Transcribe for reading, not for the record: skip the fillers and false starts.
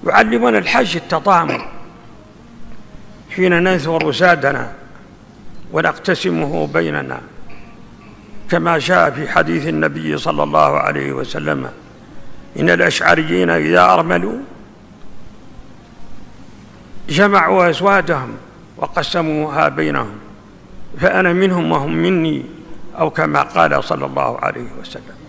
يعلمنا الحج التطامن حين ننثر زادنا ونقتسمه بيننا، كما جاء في حديث النبي صلى الله عليه وسلم: إن الأشعريين إذا أرملوا جمعوا أزواجهم وقسموها بينهم، فأنا منهم وهم مني، أو كما قال صلى الله عليه وسلم.